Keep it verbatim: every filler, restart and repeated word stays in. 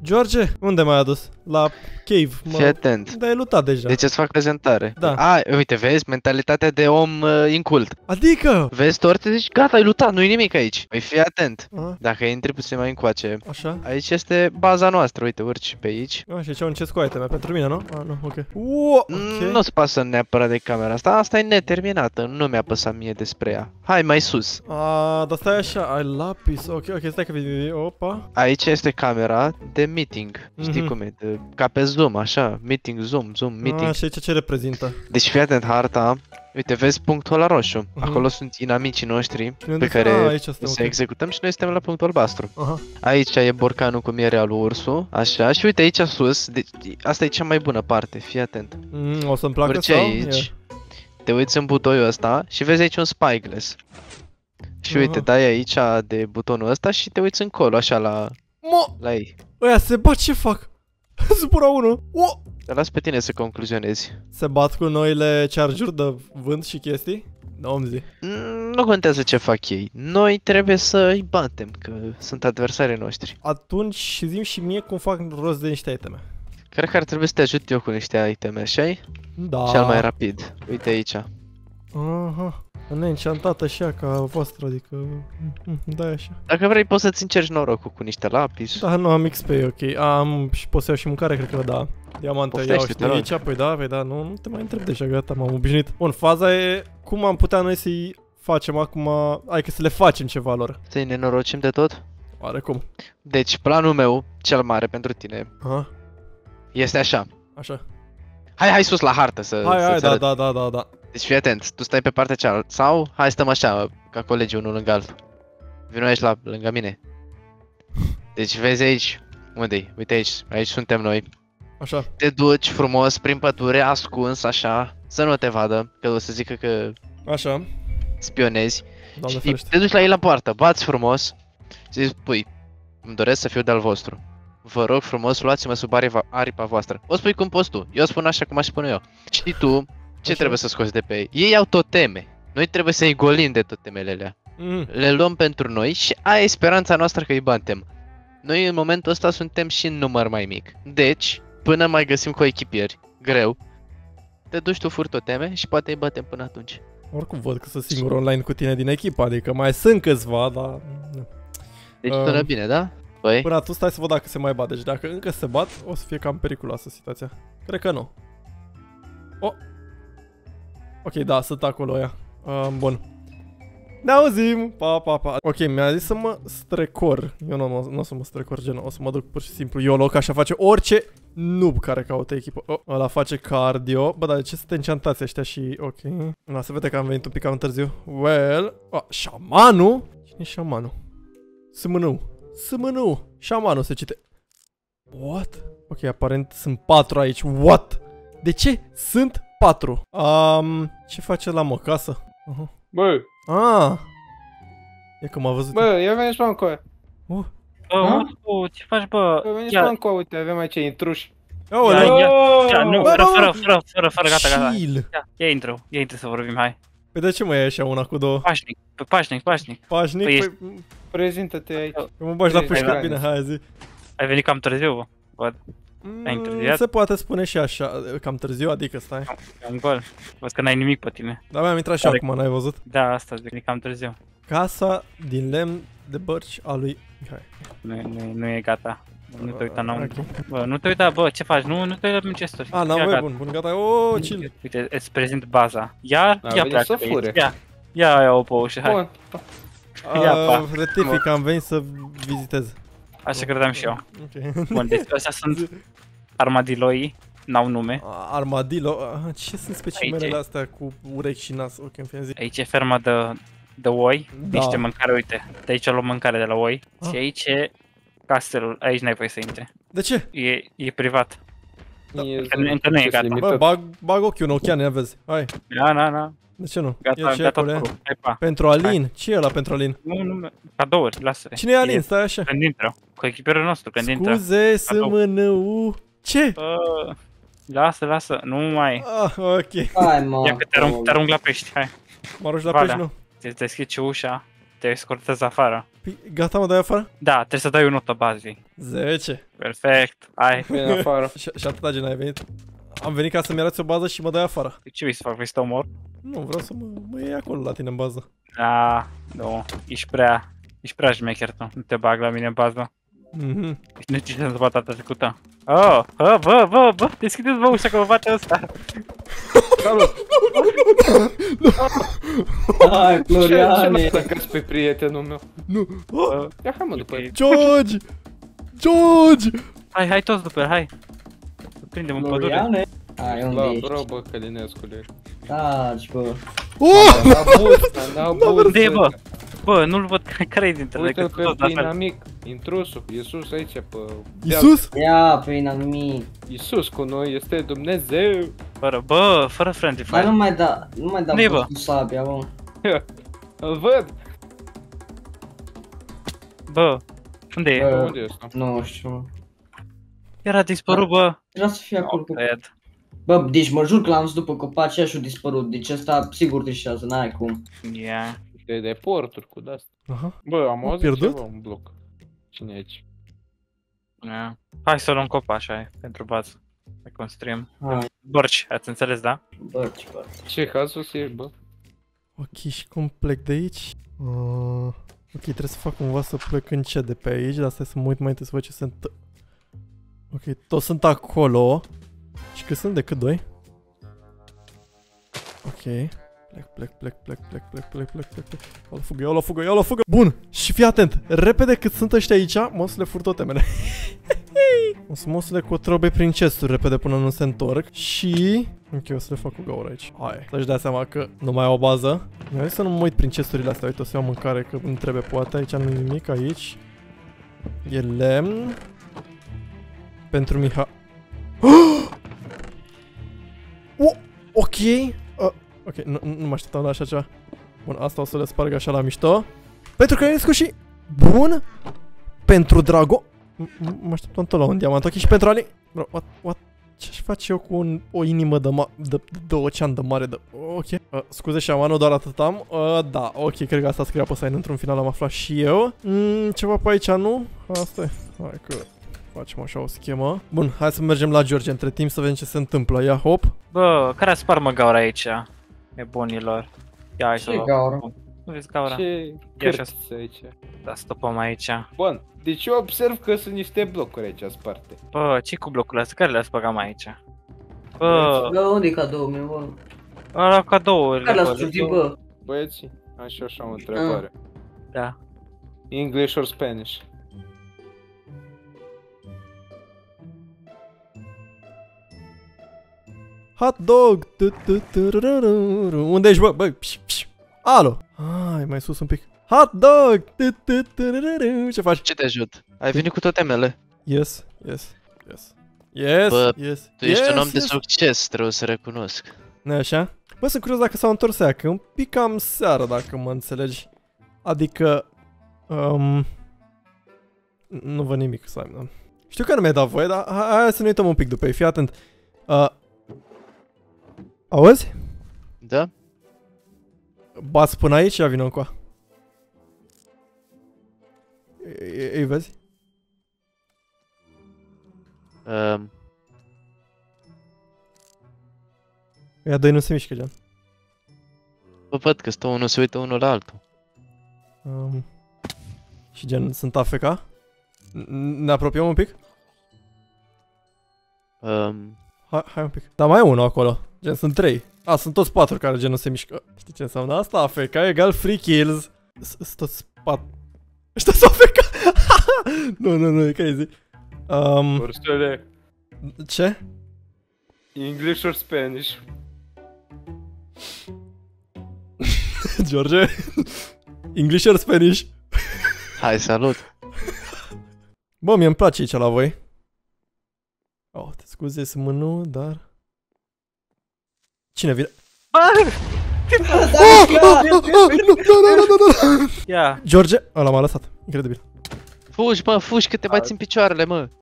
George, unde m-ai adus? La cave. Fii atent. Da, e lutat deja. Deci îți fac prezentare. Da. A, uite, vezi? Mentalitatea de om uh, incult. Adică? Vezi torte? Zici, gata, ai lutat, nu-i nimic aici. Păi fii atent. Aha. Dacă intri puțin mai încoace. Așa. Aici este baza noastră, uite, urci pe aici. A, și ce un chest cu itemea pentru mine, nu? Ah, nu, ok. Uo, ok. Nu-ți pasă neapărat de camera asta, asta e neterminată, nu mi-a păsat mie despre ea. Hai mai sus. A, dar stai așa, ai lapis, ok, ok, stai că vezi, opa. Aici este camera de meeting, știi Mhm. cum e, de, ca pe Zoom, așa, meeting, Zoom, Zoom, meeting. A, și aici ce reprezintă? Deci fii atent, harta, uite, vezi punctul ăla roșu, Mhm. acolo sunt inamicii noștri unde pe sunt? care A, aici suntem, să ok. executăm și noi suntem la punctul albastru. Aha. Aici e borcanul cu mierea lui ursul, așa, și uite aici sus, deci asta e cea mai bună parte, fii atent. Mm, o să-mi placă Urci sau? aici, Yeah. te uiți în butoiul ăsta și vezi aici un spyglass. Și uite, Aha. dai aici de butonul ăsta și te uiți încolo, așa, la, Mo! la ei. Ăia se bat, ce fac? Zbura unul. O! Te las pe tine să concluzionezi. Se bat cu noile charge-uri de vânt și chestii? Da, om zi. Mm, Nu contează ce fac ei. Noi trebuie să îi batem, că sunt adversarii noștri. Atunci zi și mie cum fac rost de niște iteme. Cred că ar trebui să te ajut eu cu niște iteme, așa-i? Da. Cel mai rapid. Uite aici. Aha. Neînceantată și ea ca voastră, adică... Da, așa. Dacă vrei poți să-ți încerci norocul cu niște lapis. Da, nu am X P, ok. Am și pot să iau și mâncare, cred că da. Diamante iau Poftește, și te de rog. aici, păi da, păi da, nu, nu te mai întreb deja, gata, m-am obișnuit. Bun, faza e cum am putea noi să-i facem acum, adică să le facem ceva lor. Să-i nenorocim de tot? Oare cum? Deci planul meu, cel mare pentru tine, Aha, este așa. așa. Hai, hai sus la hartă să Hai, să-ți hai, da, arăt. da, da, da, da. Deci fii atent, tu stai pe partea cealaltă sau hai stăm așa, ca colegii unul lângă altul. Vino aici la, lângă mine. Deci vezi aici, unde-i? Uite aici, aici suntem noi. Așa. Te duci frumos prin pădure, ascuns așa, să nu te vadă, că o să zică că Așa. spionezi. Doamne Și ferește. te duci la ei la poartă, bați frumos și zici, pui, îmi doresc să fiu de-al vostru. Vă rog frumos, luați-mă sub aripa, aripa voastră. O spui cum poți tu, eu spun așa cum aș spune eu. Și tu, ce Așa. trebuie să scoți de pe ei? Ei au toteme. Noi trebuie să-i golim de totemele alea. Mm. Le luăm pentru noi și aia e speranța noastră că îi batem. Noi în momentul ăsta suntem și în număr mai mic. Deci, până mai găsim coechipieri, greu, te duci tu furi toteme și poate îi batem până atunci. Oricum văd că sunt singur online cu tine din echipă, adică mai sunt câțiva, dar... Deci Um. sună bine, da? Păi? Până atunci stai să văd dacă se mai bat, deci dacă încă se bat, o să fie cam periculoasă situația. Cred că nu. Oh. Ok, da, sunt acolo ăia. Um, bun. Ne auzim! Pa, pa, pa. Ok, mi-a zis să mă strecor. Eu nu, nu o să mă strecor, gen, o să mă duc pur și simplu YOLO, că așa face orice noob care caută echipă. Oh, ăla face cardio. Bă, dar de ce sunt encantați ăștia și... Ok. Na, se vede că am venit un pic cam târziu. Well... Oh, șamanul? Cine e șamanul? Sâmânău. Sâmânău. Șamanul se cite. What? Ok, aparent sunt patru aici. What? De ce sunt patru? Um, ce face la mă? Casă? Uh-huh. Bă, Ah. E că m-a văzut. bă, ia veni spun încoa. Uh. Bă, Ha? Ursu, ce faci, bă? Bă, veni Ia, spun încoa, uite, avem aici intruși. ia, Aoleu. ia, ia, nu, Bă, fără, bă, fără, bă. fără, fără, fără, fără, gata, gata. Chill. Ia, ia intru, ia intru să vorbim, hai. Păi de ce mă iei așa una cu două? Pașnic, pe pașnic, pașnic. Pașnic? Păi Păi, Prezintă-te aici. mă bagi la Hai, pușcă. hai, Bine, hai zi. Ai venit cam târziu, bă. Văd, Ai Mm, întârziat? se poate spune și așa, cam târziu, adică stai. e un gol. Văd că n-ai nimic pe tine. Dar mi-am intrat și Care- acum, n-ai văzut? Da, asta zic, e cam târziu. Casa din lemn de bărci a lui Mihai. Nu, e- nu, e- nu e gata. Nu te uita înăuntru. Ok. Bă, nu te uita, bă, ce faci? Nu, nu te uita în chesturi. A, n-am Ia, voie, gata. bun, bun, gata. O, chill. Uite, îți prezint baza. Ia, A ia venit pleacă să de aici. fure. Ia, ia, ia o pe ușă, hai. Bun. Ia, Uh, pa. rectific, am venit să vizitez. Așa credeam și eu. Ok. Bun, deci astea sunt armadiloi, n-au nume. Armadillo, ah, ce sunt specimenele Aici. astea cu urechi și nas? Ok, în fine zi. Aici e ferma de, de oi, Da. niște mâncare, uite. De aici luăm mâncare de la oi. Ah. Și aici e castelul, aici n-ai voie să intre. De ce? E, e privat. Da. Încă nu- încă nu e gata. Bă, bag, bag ochiul în ochiane, ia vezi. Hai, Da, da, da. de ce nu? Gata, Ia și gata acolo, ia. tot. Hai, pa. Pentru Alin, ce e ăla pentru Alin? Nu, nu, cadouri, lasă-le. Cine e Alin? Stai așa. Când intră, cu echipierul nostru, când intră. Scuze, sâmânău. Ce? Bă, lasă, lasă, nu mai. Ah, ok. Hai, mă. Ia că te arunc, te arunc la pești, hai. Mă arunci la Valea. pești, nu? Îți deschizi ușa, te escortez afară. Păi, gata, mă dai afară? Da, trebuie să dai o notă bazei. zece. Perfect, hai. Vine afară. Și, și atâta gen ai venit. Am venit ca să-mi arăți o bază și mă dai afară. Ce vrei să fac? Vrei să te omor? Nu, vreau să mă, mă iei acolo la tine în bază. Da, nu, ești prea, ești prea șmecher tu. Nu te bag la mine în bază. Mhm. Ești necizent după data trecută. Oh, oh, bă, bă, bă, deschideți bă ușa că vă bate ăsta. Salut! Hai, Ce, ce nu Floriane! stăcați pe prietenul meu? Nu. Oh, Uh, Ia hai mă după ok. el. George! George! Hai, hai toți după el, hai. Îl prindem în pădure. Floriane? Hai, unde La ești? bro, bă, Călinescule. Taci, bă. Oh! La bursa, la bursa. Unde e, bă? Bă, nu-l văd care e dintre noi, că Uite-l pe toți la fel. inamic, intrusul, Iisus aici pe... Iisus? Ia, pe inamic. Iisus cu noi este Dumnezeu. Fără, bă, fără friendly Dar nu fire. mai da, nu mai da Unde e, bă bă? cu sabia, bă. Îl văd. Bă, unde e? Bă. Unde e ăsta? Nu știu. Era dispărut, bă. Trebuia să fie acolo. Nu cred. Bă, deci mă jur că l-am văzut după copaci și a dispărut. Deci ăsta sigur trișează, n-ai cum. Ia. E de porturi cu de-asta. Aha. Bă, am M-a auzit pierdut? ceva în bloc. Cine e aici? Ia. Hai să luăm copaci, hai, pentru bază. Să construim. Hai, Borci, ați înțeles, da? bă, ce bă. Ce cazul ești, bă? Ok, și cum plec de aici? Uh, ok, trebuie să fac cumva să plec încet de pe aici, dar stai să mă uit mai întâi să văd ce se întâmplă. Ok, toți sunt acolo. Și cât sunt? Decât doi? Ok. Plec, plec, plec, plec, plec, plec, plec, plec, plec, plec. Iau la fugă, iau la fugă, iau la fugă. Bun, și fii atent. Repede cât sunt ăștia aici, mă să le fur toate mele. O să mă să le cotrobe prin chesturi repede până nu se întorc. Și... ok, o să le fac cu gaură aici. Hai, să-și dea seama că nu mai au o bază. Hai să nu mă uit prin chesturile astea, uite, o să iau mâncare, că nu trebuie poate. Aici nu e nimic, aici. E lemn. Pentru Miha... Oh, ok. Uh, ok, nu, nu mă așteptam la așa ceva. Bun, asta o să le sparg așa la mișto. Pentru Călinescu și... bun. Pentru Drago... mă așteptam tot la un diamant. Ok, și pentru Ali... bro, what, what? Ce-aș face eu cu un, o inimă de, ma de, de, de ocean de mare de... ok. Uh, scuze, șamanul, doar atât am. Uh, da, ok, cred că asta scria pe sign. Într-un final am aflat și eu. Mm, ceva pe aici, nu? Asta e. Hai că... facem așa o schemă. Bun, hai să mergem la George între timp să vedem ce se întâmplă. Ia, hop. Bă, care a spart mă gaura aici? Nebunilor. Ia, hai să Ce luăm. gaură? Nu vezi gaura? Ce Ia așa. cărți aici? Da, stopăm aici. Bun, deci eu observ că sunt niște blocuri aici sparte. Bă, ce cu blocurile astea? Care le-ați băgat mai aici? Bă, Bă, unde e cadoul meu, bă? ăla cadourile. Care l-ați bă, fugit, bă? Băieții, am și așa o întrebare. Da. English or Spanish? Hot dog! Tu, tu, turururu. Unde ești, bă? Bă, pș, pș. Alo! Hai, mai sus un pic. Hot dog! Tu, tu, turururu. Ce faci? Ce te ajut? Ai venit cu toate mele. Yes, yes, yes. Yes, Bă, yes, Tu ești yes, un om de yes. succes, trebuie să recunosc. Nu așa? Bă, sunt curios dacă s-au întors aia, că e un pic cam seară, dacă mă înțelegi. Adică... Um, nu văd nimic, Simon. Știu că nu mi-ai dat voie, dar hai, hai să ne uităm un pic după ei, fii atent. Uh, auzi? Da? Bați până aici, ia vină încoa. Ei, ei vezi? Um, Ea doi nu se mișcă, gen. Bă, văd că stă unul se uită unul la altul. Um, și gen, sunt A F K? N- Ne apropiem un pic? Um, Hai, hai un pic. Dar mai e unul acolo. Gen, sunt trei. A, sunt toți patru care gen nu se mișcă. Știi ce înseamnă asta? A F K egal free kills. Sunt toți patru. Ăștia sunt A F K! Nu, nu, nu, e crazy. Um, Ursule, ce? English or Spanish? George? English or Spanish? hai, salut! Bă, mie îmi place aici la voi. Oh, te scuze, sunt mânul, dar... Cine vine? Bă, Oh, oh, oh, oh, nu, nu, nu, nu, nu. ia. George? Ăla m-a lăsat. Incredibil. Fugi, mă, fugi că te bați în picioarele, mă!